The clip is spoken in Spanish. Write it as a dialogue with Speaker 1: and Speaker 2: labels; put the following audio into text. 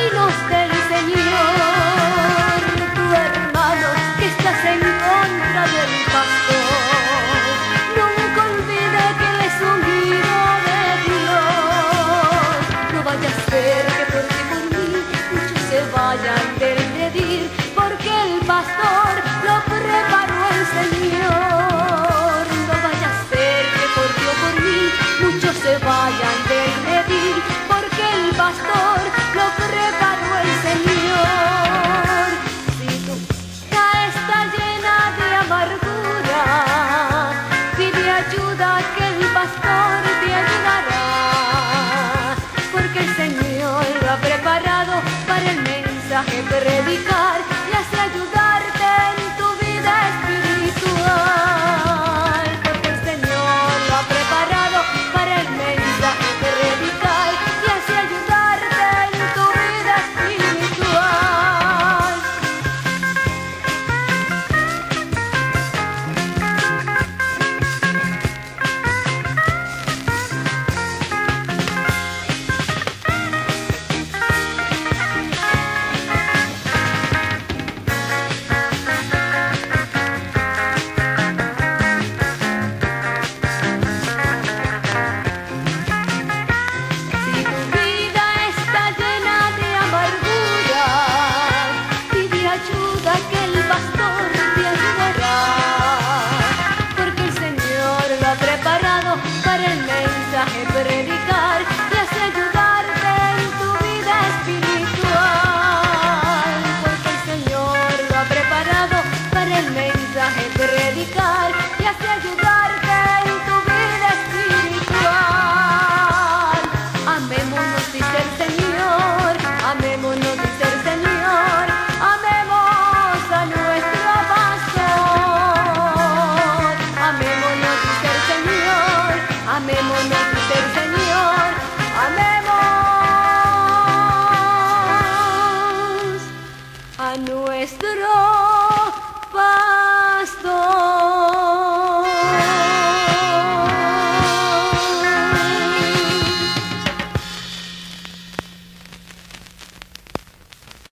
Speaker 1: caminos del Señor. Tu hermano que estás en contra del pastor, nunca olvide que él es un hijo de Dios. No vaya a ser que por ti por mí muchos se vayan del redil, porque el pastor lo preparó el Señor. No vaya a ser que por ti o por mí muchos se vayan del redil, porque el pastor lo preparó el Señor. Si tu vida está llena de amargura, pide ayuda que el pastor te ayudará, porque el Señor lo ha preparado para el mensaje predicar y así ayudarte en tu vida espiritual, porque el Señor lo ha preparado para el mensaje predicar y así ayudarte en tu vida espiritual. Si tu vida está llena de amargura, pide ayuda que el pastor te ayudará, porque el Señor lo ha preparado para el mensaje predicar y así ayudarte en tu vida espiritual, porque el Señor lo ha preparado para el mensaje predicar y así ayudarte en tu vida espiritual. Amémonos, dice el Señor, amémonos, dice el Señor, amemos a nuestro pastor. Amémonos, dice el Señor, amémonos, dice el Señor, amemos a nuestro